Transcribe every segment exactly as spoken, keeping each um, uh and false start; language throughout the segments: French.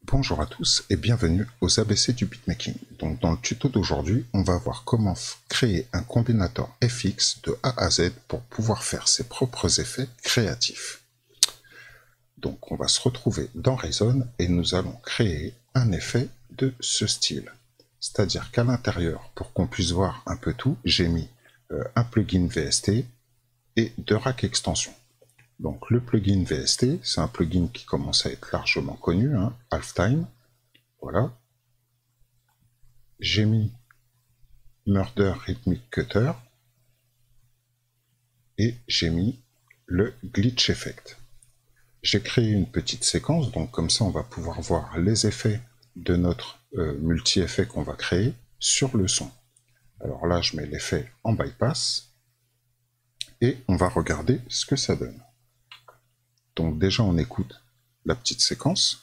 Bonjour à tous et bienvenue aux A B C du beatmaking. Donc dans le tuto d'aujourd'hui, on va voir comment créer un combinator F X de A à Z pour pouvoir faire ses propres effets créatifs. Donc on va se retrouver dans Reason et nous allons créer un effet de ce style. C'est-à-dire qu'à l'intérieur, pour qu'on puisse voir un peu tout, j'ai mis euh, un plugin V S T et deux racks extensions. Donc le plugin V S T, c'est un plugin qui commence à être largement connu, hein, Halftime. Voilà. J'ai mis Murder Rhythmic Cutter et j'ai mis le Glitch Effect. J'ai créé une petite séquence, donc comme ça on va pouvoir voir les effets de notre euh, multi-effet qu'on va créer sur le son. Alors là, je mets l'effet en bypass et on va regarder ce que ça donne. Donc déjà on écoute la petite séquence.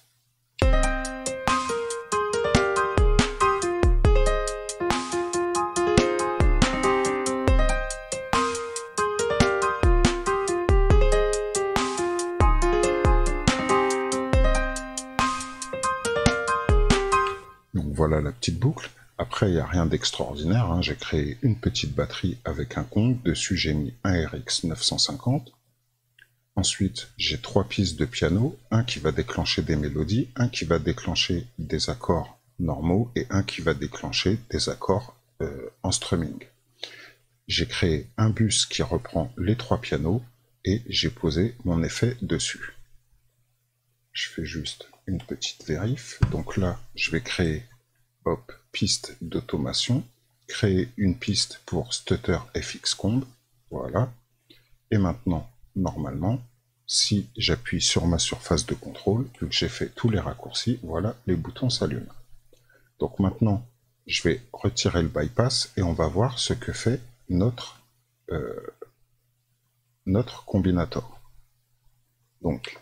Donc voilà la petite boucle. Après il n'y a rien d'extraordinaire, hein. J'ai créé une petite batterie avec un Kong, dessus j'ai mis un R X neuf cent cinquante. Ensuite, j'ai trois pistes de piano, un qui va déclencher des mélodies, un qui va déclencher des accords normaux et un qui va déclencher des accords euh, en strumming. J'ai créé un bus qui reprend les trois pianos et j'ai posé mon effet dessus. Je fais juste une petite vérif. Donc là, je vais créer, hop, piste d'automation, créer une piste pour Stutter F X Comb, voilà. Et maintenant, normalement, si j'appuie sur ma surface de contrôle, vu que j'ai fait tous les raccourcis, voilà, les boutons s'allument. Donc maintenant, je vais retirer le bypass et on va voir ce que fait notre, euh, notre combinator. Donc,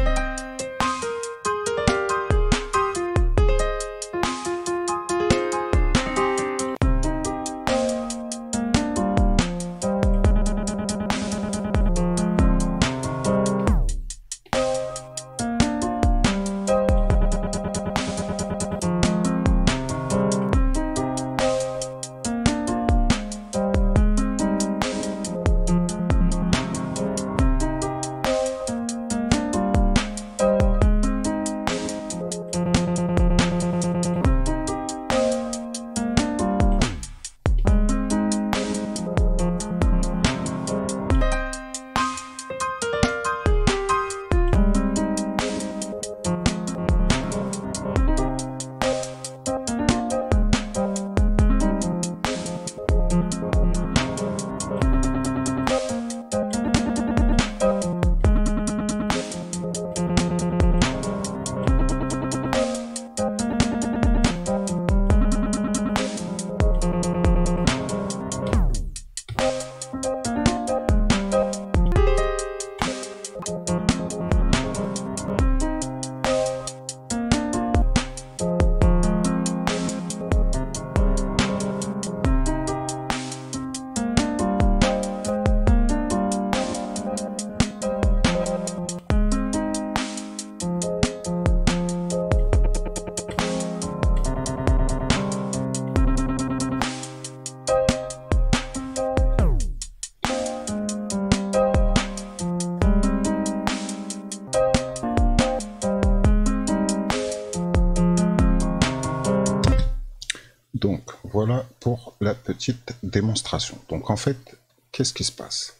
Donc voilà pour la petite démonstration. Donc en fait, qu'est-ce qui se passe?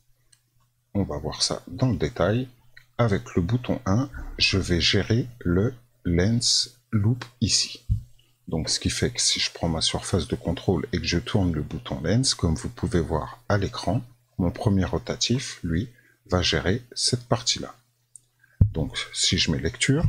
On va voir ça dans le détail. Avec le bouton un, je vais gérer le lens loop ici. Donc ce qui fait que si je prends ma surface de contrôle et que je tourne le bouton lens, comme vous pouvez voir à l'écran, mon premier rotatif, lui, va gérer cette partie-là. Donc si je mets lecture,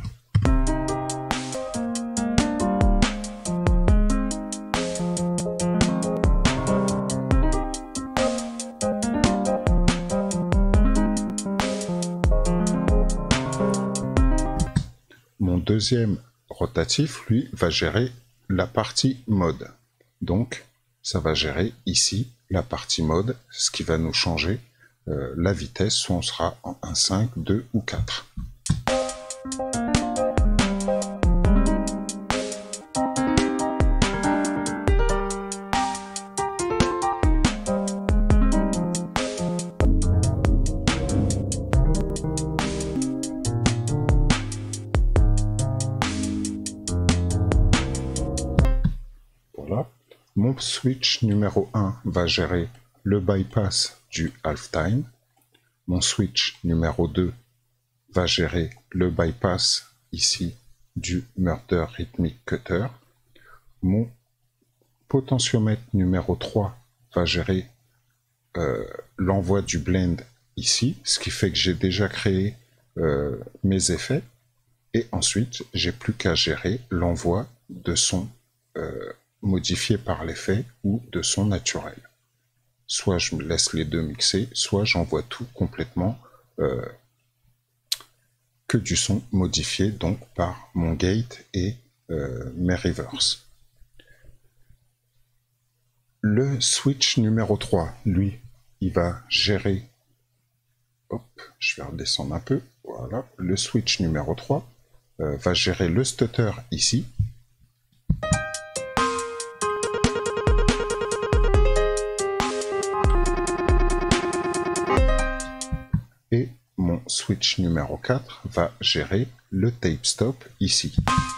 mon deuxième rotatif, lui, va gérer la partie mode. Donc, ça va gérer ici la partie mode, ce qui va nous changer euh, la vitesse, soit on sera en un, cinq, deux ou quatre. Mon switch numéro un va gérer le bypass du halftime. Mon switch numéro deux va gérer le bypass ici du Murder Rhythmic Cutter. Mon potentiomètre numéro trois va gérer euh, l'envoi du blend ici, ce qui fait que j'ai déjà créé euh, mes effets. Et ensuite, j'ai plus qu'à gérer l'envoi de son euh, modifié par l'effet ou de son naturel. Soit je me laisse les deux mixer, soit j'envoie tout complètement euh, que du son modifié donc par mon gate et euh, mes reverse. Le switch numéro trois, lui, il va gérer, hop, je vais redescendre un peu, voilà, le switch numéro trois euh, va gérer le stutter ici. Et mon switch numéro quatre va gérer le tape stop ici.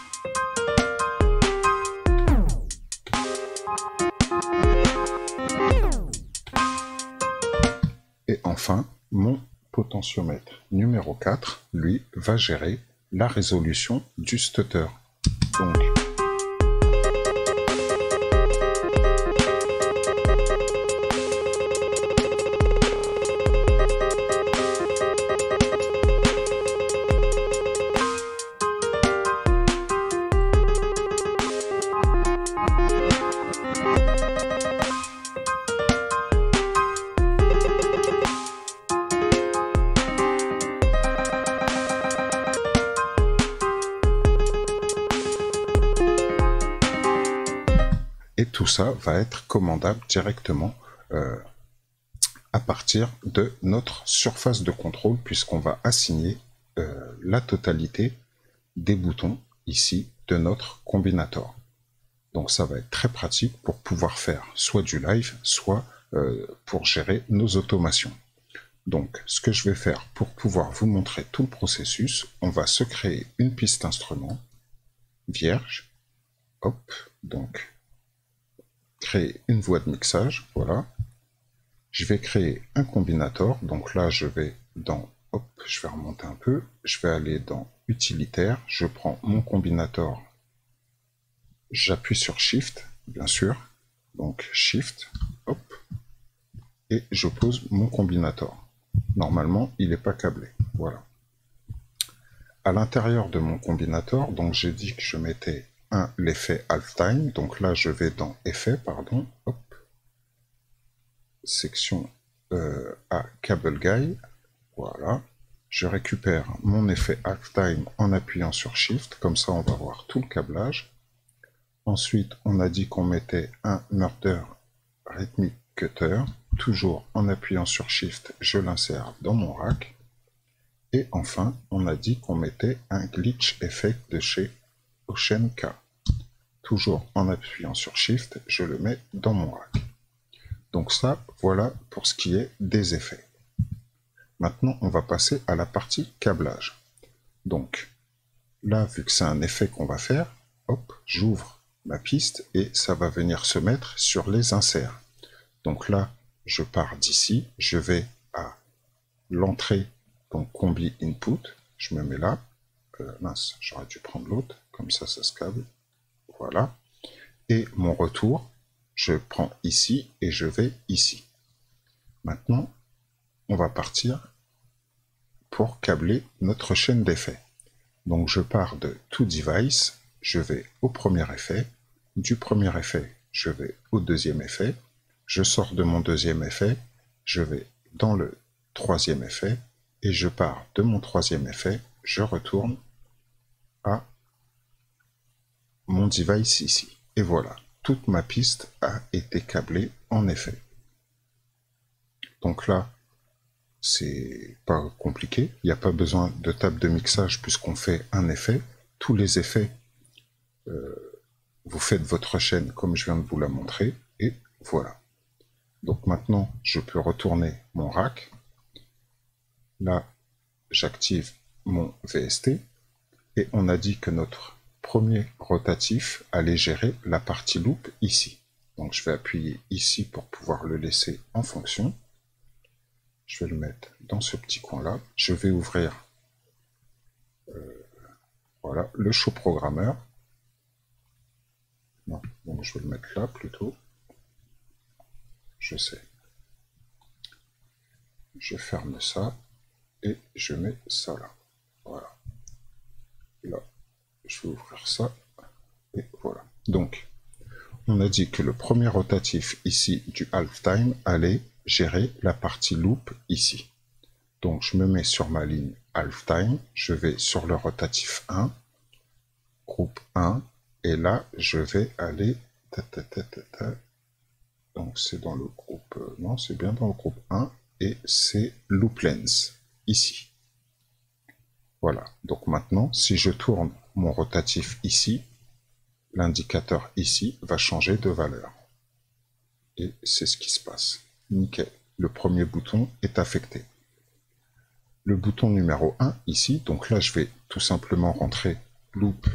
Et enfin, mon potentiomètre numéro quatre, lui, va gérer la résolution du stutter. Donc, et tout ça va être commandable directement euh, à partir de notre surface de contrôle, puisqu'on va assigner euh, la totalité des boutons ici de notre combinator. Donc ça va être très pratique pour pouvoir faire soit du live, soit euh, pour gérer nos automations. Donc ce que je vais faire pour pouvoir vous montrer tout le processus, on va se créer une piste instrument vierge, hop, donc créer une voie de mixage, voilà. Je vais créer un combinator, donc là je vais dans, hop, je vais remonter un peu, je vais aller dans utilitaire, je prends mon combinator, j'appuie sur Shift, bien sûr, donc Shift, hop, et je pose mon combinator. Normalement, il n'est pas câblé, voilà. À l'intérieur de mon combinator, donc j'ai dit que je mettais un l'effet halftime, donc là je vais dans effet, pardon, hop, section euh, à cable guy, voilà. Je récupère mon effet halftime en appuyant sur Shift, comme ça on va voir tout le câblage. Ensuite, on a dit qu'on mettait un Murder Rhythmic Cutter, toujours en appuyant sur Shift, je l'insère dans mon rack. Et enfin, on a dit qu'on mettait un Glitch Effect de chez Ocean K. Toujours en appuyant sur Shift, je le mets dans mon rack. Donc ça, voilà pour ce qui est des effets. Maintenant, on va passer à la partie câblage. Donc, là, vu que c'est un effet qu'on va faire, hop, j'ouvre ma piste et ça va venir se mettre sur les inserts. Donc là, je pars d'ici, je vais à l'entrée, donc combi input, je me mets là, euh, mince, j'aurais dû prendre l'autre, comme ça, ça se câble, voilà. Et mon retour, je prends ici et je vais ici. Maintenant, on va partir pour câbler notre chaîne d'effets. Donc je pars de To Device, je vais au premier effet, du premier effet, je vais au deuxième effet, je sors de mon deuxième effet, je vais dans le troisième effet, et je pars de mon troisième effet, je retourne à mon device ici. Et voilà, toute ma piste a été câblée en effet. Donc là, c'est pas compliqué, il n'y a pas besoin de table de mixage puisqu'on fait un effet. Tous les effets, euh, vous faites votre chaîne comme je viens de vous la montrer, et voilà. Donc maintenant, je peux retourner mon rack. Là, j'active mon V S T, et on a dit que notre premier rotatif allait gérer la partie loop ici. Donc je vais appuyer ici pour pouvoir le laisser en fonction. Je vais le mettre dans ce petit coin-là. Je vais ouvrir euh, voilà, le show programmeur. Non, donc je vais le mettre là plutôt. Je sais. Je ferme ça et je mets ça là. Voilà. Là, je vais ouvrir ça et voilà. Donc, on a dit que le premier rotatif ici du halftime allait gérer la partie loop ici. Donc, je me mets sur ma ligne halftime, je vais sur le rotatif un, groupe un, et là, je vais aller... Ta, ta, ta, ta, ta. Donc, c'est dans le groupe... Non, c'est bien dans le groupe un, et c'est loop lens, ici. Voilà. Donc maintenant, si je tourne mon rotatif ici, l'indicateur ici va changer de valeur. Et c'est ce qui se passe. Nickel. Le premier bouton est affecté. Le bouton numéro un ici, donc là je vais tout simplement rentrer loop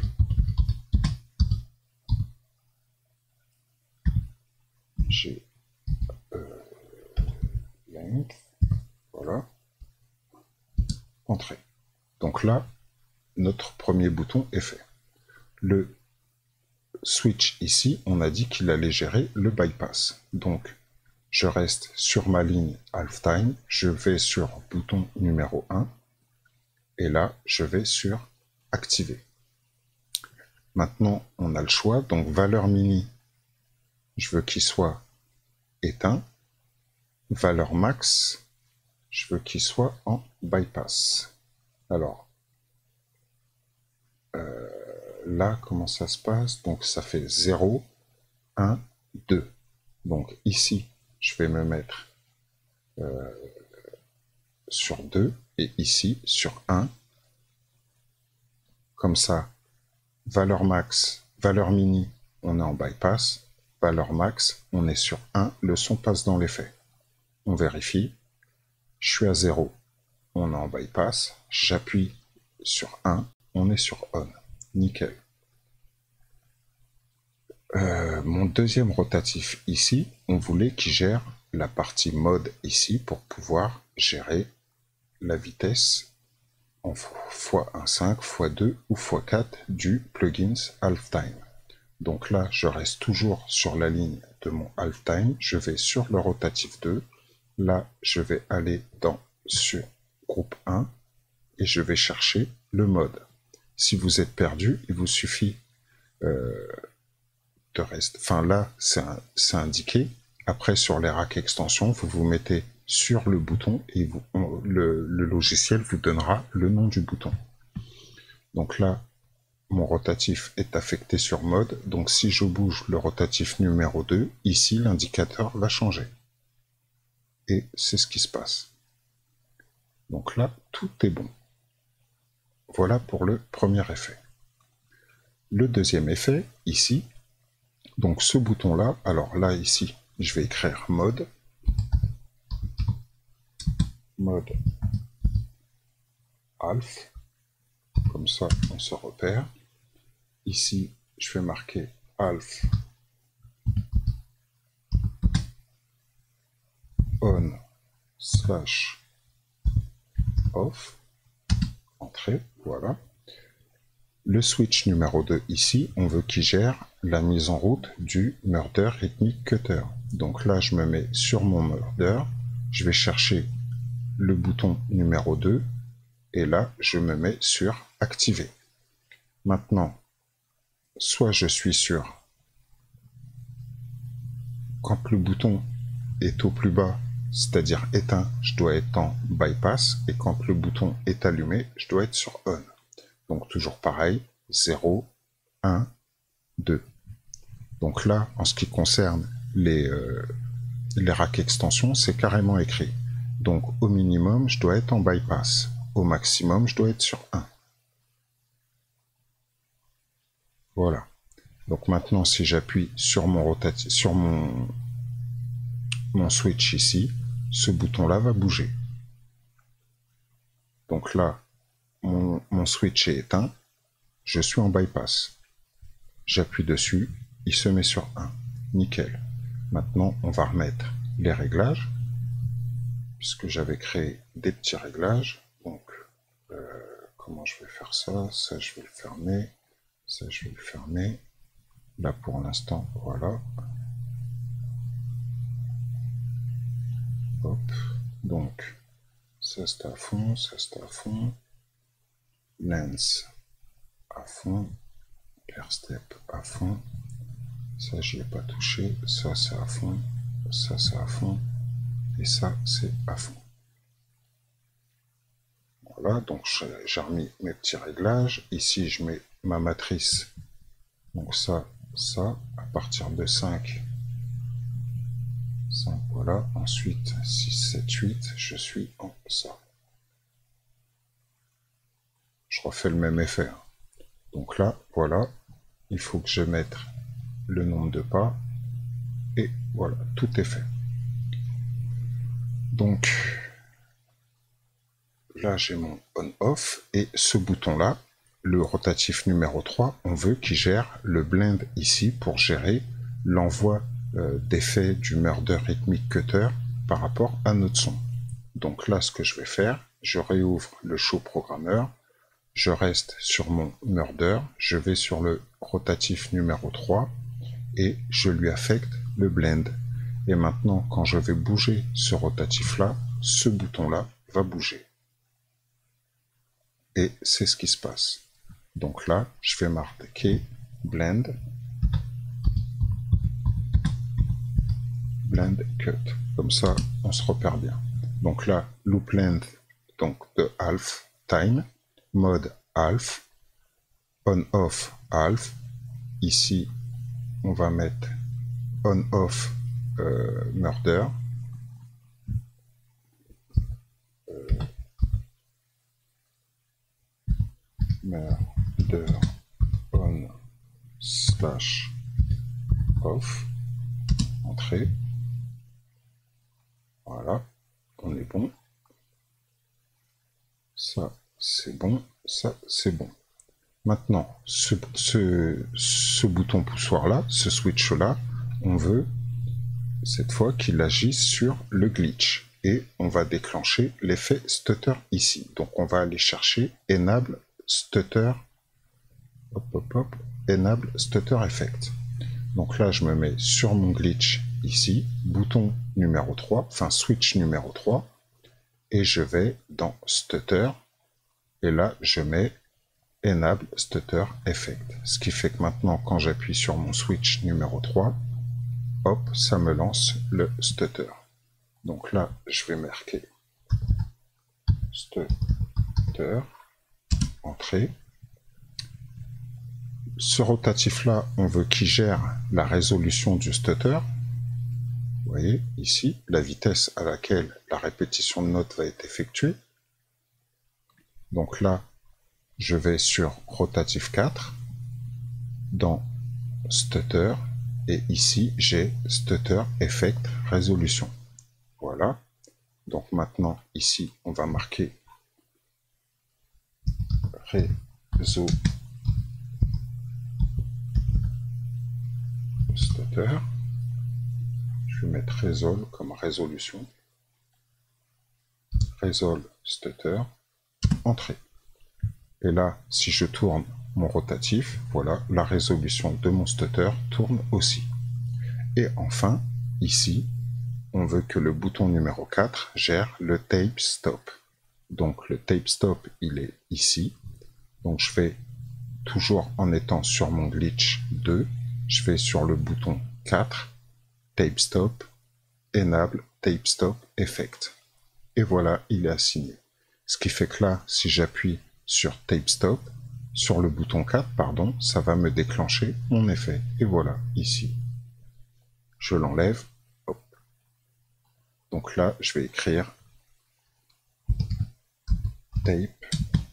G euh, length, voilà, entrée. Donc là, notre premier bouton est fait. Le switch ici, on a dit qu'il allait gérer le bypass. Donc, je reste sur ma ligne halftime, je vais sur bouton numéro un, et là, je vais sur activer. Maintenant, on a le choix, donc valeur mini, je veux qu'il soit éteint. Valeur max, je veux qu'il soit en bypass. Alors, euh, là, comment ça se passe? Donc, ça fait zéro, un, deux. Donc, ici, je vais me mettre euh, sur deux et ici sur un. Comme ça, valeur max, valeur mini, on est en bypass. Valeur max, on est sur un. Le son passe dans l'effet. On vérifie. Je suis à zéro, on est en bypass. J'appuie sur un, on est sur on. Nickel. Euh, mon deuxième rotatif ici, on voulait qu'il gère la partie mode ici pour pouvoir gérer la vitesse en fois un virgule cinq, fois deux ou fois quatre du plugins halftime. Donc là, je reste toujours sur la ligne de mon halftime. Je vais sur le rotatif deux. Là, je vais aller dans sur groupe un et je vais chercher le mode. Si vous êtes perdu, il vous suffit euh, de rester. Enfin là, c'est indiqué. Après, sur les racks extensions, vous vous mettez sur le bouton et vous, on, le, le logiciel vous donnera le nom du bouton. Donc là, mon rotatif est affecté sur mode. Donc si je bouge le rotatif numéro deux, ici, l'indicateur va changer. Et c'est ce qui se passe. Donc là, tout est bon. Voilà pour le premier effet. Le deuxième effet, ici, donc ce bouton-là, alors là, ici, je vais écrire mode, mode half, comme ça on se repère. Ici, je vais marquer half on slash off, entrée, voilà. Le switch numéro deux ici, on veut qu'il gère la mise en route du murder rhythmic cutter. Donc là, je me mets sur mon murder, je vais chercher le bouton numéro deux, et là, je me mets sur activer. Maintenant, soit je suis sur, quand le bouton est au plus bas, c'est-à-dire éteint, je dois être en bypass, et quand le bouton est allumé, je dois être sur on. Donc toujours pareil, zéro, un, deux. Donc là, en ce qui concerne les, euh, les racks extensions, c'est carrément écrit. Donc au minimum, je dois être en bypass. Au maximum, je dois être sur un. Voilà. Donc maintenant, si j'appuie sur mon rotatif, sur mon, mon switch ici, ce bouton-là va bouger. Donc là, mon, mon switch est éteint, je suis en bypass. J'appuie dessus, il se met sur un. Nickel. Maintenant, on va remettre les réglages, puisque j'avais créé des petits réglages. Donc, euh, comment je vais faire ça? Ça, je vais le fermer. Ça, je vais le fermer. Là, pour l'instant, voilà. Hop. Donc, ça, c'est à fond. Ça, c'est à fond. Lens à fond. Pair step à fond. Ça, j'y ai pas touché. Ça, c'est à fond. Ça, c'est à fond. Et ça, c'est à fond. Voilà, donc j'ai remis mes petits réglages. Ici, je mets ma matrice. Donc ça, ça, à partir de cinq. cinq, voilà. Ensuite, six, sept, huit, je suis en ça. Je refais le même effet. Donc là, voilà. Il faut que je mette le nombre de pas. Et voilà, tout est fait. Donc, là, j'ai mon on-off. Et ce bouton-là, le rotatif numéro trois, on veut qu'il gère le blend ici pour gérer l'envoi euh, d'effets du Murder Rhythmic Cutter par rapport à notre son. Donc là, ce que je vais faire, je réouvre le Show Programmer, je reste sur mon Murder, je vais sur le rotatif numéro trois et je lui affecte le blend. Et maintenant, quand je vais bouger ce rotatif-là, ce bouton-là va bouger. Et c'est ce qui se passe. Donc là, je vais marquer blend, blend cut. Comme ça, on se repère bien. Donc là, loop length, donc de half time, mode half, on off half. Ici, on va mettre on off euh, murder. Euh, murder on slash off. Entrée. Voilà, on est bon. Ça, c'est bon. Ça, c'est bon. Maintenant, ce, ce, ce bouton poussoir-là, ce switch-là, on veut cette fois qu'il agisse sur le glitch. Et on va déclencher l'effet stutter ici. Donc on va aller chercher Enable Stutter, hop, hop, hop, Enable Stutter Effect. Donc là, je me mets sur mon glitch ici, bouton numéro trois, enfin switch numéro trois, et je vais dans Stutter, et là, je mets Enable Stutter Effect. Ce qui fait que maintenant, quand j'appuie sur mon switch numéro trois, hop, ça me lance le stutter. Donc là, je vais marquer stutter, entrée. Ce rotatif-là, on veut qu'il gère la résolution du stutter. Vous voyez, ici, la vitesse à laquelle la répétition de notes va être effectuée. Donc là, je vais sur rotatif quatre, dans stutter, et ici, j'ai stutter effect résolution. Voilà. Donc maintenant, ici, on va marquer réseau stutter. Je vais mettre resolve comme résolution. Resolve stutter, entrée. Et là, si je tourne mon rotatif, voilà, la résolution de mon stutter tourne aussi. Et enfin, ici, on veut que le bouton numéro quatre gère le tape stop. Donc le tape stop, il est ici. Donc je vais, toujours en étant sur mon glitch deux, je vais sur le bouton quatre, tape stop, enable tape stop effect. Et voilà, il est assigné. Ce qui fait que là, si j'appuie sur tape stop, sur le bouton quatre, pardon, ça va me déclencher mon effet. Et voilà, ici. Je l'enlève. Hop. Donc là, je vais écrire tape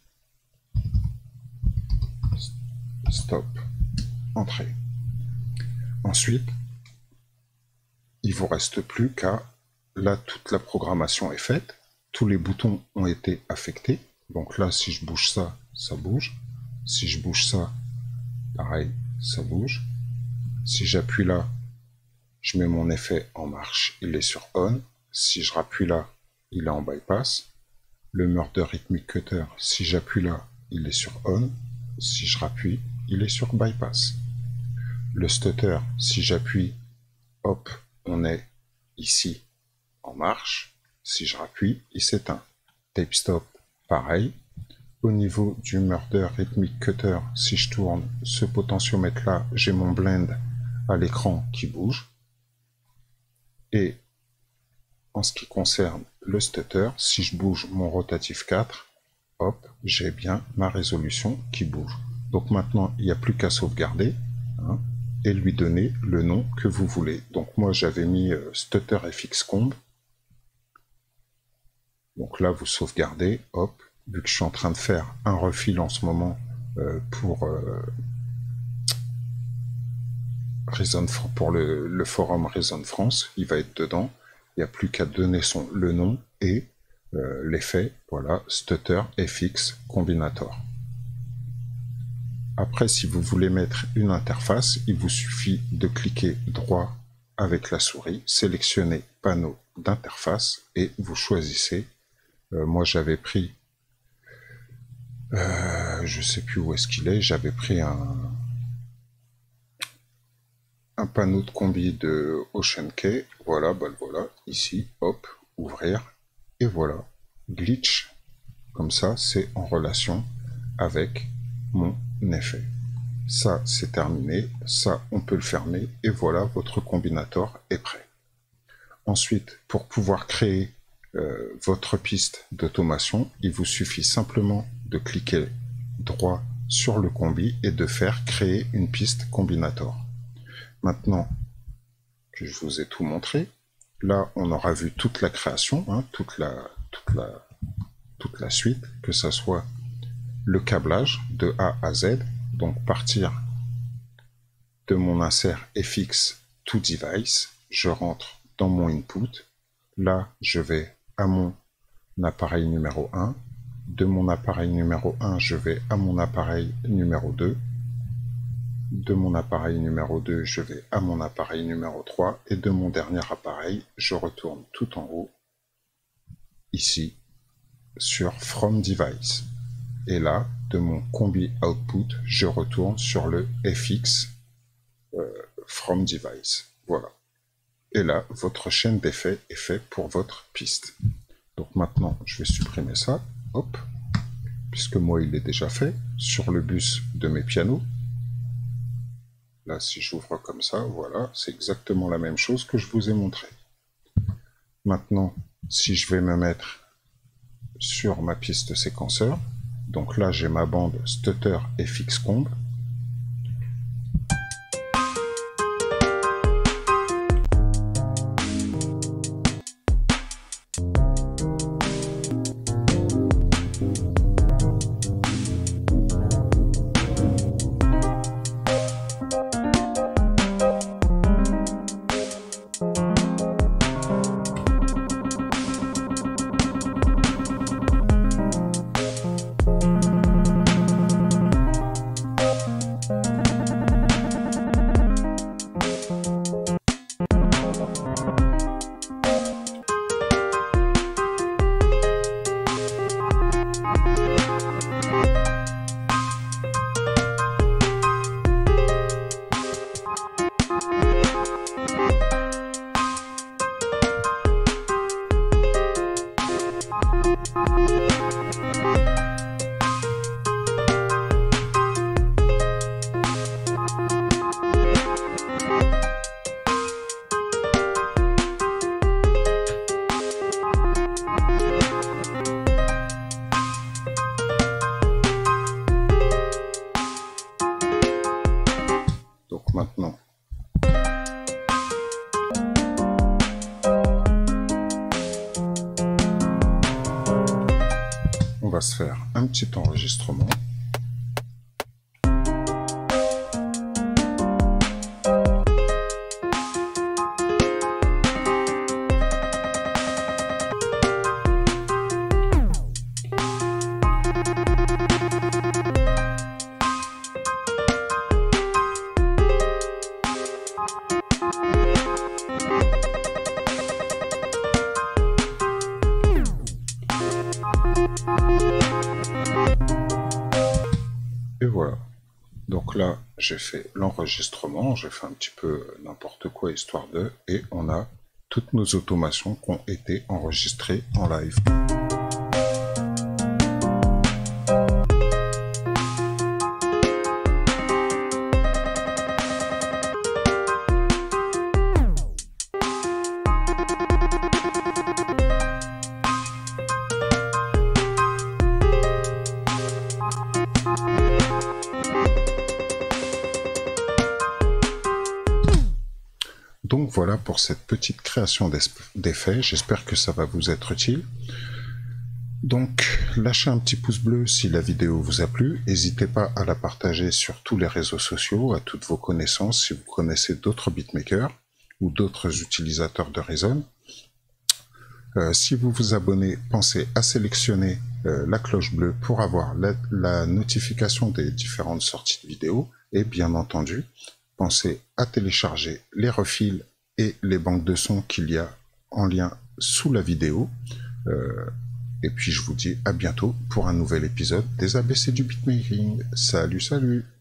stop, entrée. Ensuite, il vous reste plus qu'à, là, toute la programmation est faite, tous les boutons ont été affectés. Donc là, si je bouge ça, ça bouge. Si je bouge ça, pareil, ça bouge. Si j'appuie là, je mets mon effet en marche, il est sur on. Si je rappuie là, il est en bypass. Le Murder Rhythmic Cutter, si j'appuie là, il est sur on. Si je rappuie, il est sur bypass. Le Stutter, si j'appuie, hop, on est ici en marche. Si je rappuie, il s'éteint. Tape Stop, pareil. Au niveau du Murder Rhythmic Cutter, si je tourne ce potentiomètre là, j'ai mon blend à l'écran qui bouge. Et en ce qui concerne le Stutter, si je bouge mon rotatif quatre, hop, j'ai bien ma résolution qui bouge. Donc maintenant, il n'y a plus qu'à sauvegarder, hein, et lui donner le nom que vous voulez. Donc moi, j'avais mis euh, Stutter F X Comb. Donc là, vous sauvegardez, hop, vu que je suis en train de faire un refil en ce moment euh, pour, euh, Reason, pour le, le forum Reason France, il va être dedans. Il n'y a plus qu'à donner son, le nom et euh, l'effet, voilà, Stutter F X Combinator. Après, si vous voulez mettre une interface, il vous suffit de cliquer droit avec la souris, sélectionner panneau d'interface et vous choisissez. Euh, moi, j'avais pris, euh, je sais plus où est-ce qu'il est, j'avais pris un, un panneau de combi de Ocean Key. Voilà, bah voilà, ici, hop, ouvrir, et voilà, glitch, comme ça, c'est en relation avec mon effet. Ça, c'est terminé, ça, on peut le fermer, et voilà, votre combinator est prêt. Ensuite, pour pouvoir créer euh, votre piste d'automation, il vous suffit simplement de cliquer droit sur le combi et de faire créer une piste combinator. Maintenant que je vous ai tout montré, là, on aura vu toute la création, hein, toute la, toute la, toute la suite, que ça soit le câblage de A à Z, donc partir de mon insert F X to device, je rentre dans mon input, là je vais à mon appareil numéro un, de mon appareil numéro un je vais à mon appareil numéro deux, de mon appareil numéro deux je vais à mon appareil numéro trois, et de mon dernier appareil je retourne tout en haut, ici, sur From Device. Et là, de mon combi output, je retourne sur le F X euh, From Device. Voilà. Et là, votre chaîne d'effets est faite pour votre piste. Donc maintenant, je vais supprimer ça. Hop. Puisque moi, il est déjà fait. Sur le bus de mes pianos. Là, si j'ouvre comme ça, voilà. C'est exactement la même chose que je vous ai montré. Maintenant, si je vais me mettre sur ma piste séquenceur, donc là, j'ai ma bande Stutter F X Comb. Maintenant, on va se faire un petit enregistrement. là, j'ai fait l'enregistrement, j'ai fait un petit peu n'importe quoi histoire de, et on a toutes nos automations qui ont été enregistrées en live. Donc voilà pour cette petite création d'effets, j'espère que ça va vous être utile. Donc lâchez un petit pouce bleu si la vidéo vous a plu, n'hésitez pas à la partager sur tous les réseaux sociaux, à toutes vos connaissances si vous connaissez d'autres beatmakers ou d'autres utilisateurs de Reason. Euh, si vous vous abonnez, pensez à sélectionner euh, la cloche bleue pour avoir la, la notification des différentes sorties de vidéos et bien entendu, pensez à télécharger les refils et les banques de sons qu'il y a en lien sous la vidéo. Euh, et puis je vous dis à bientôt pour un nouvel épisode des A B C du beatmaking. Salut, salut!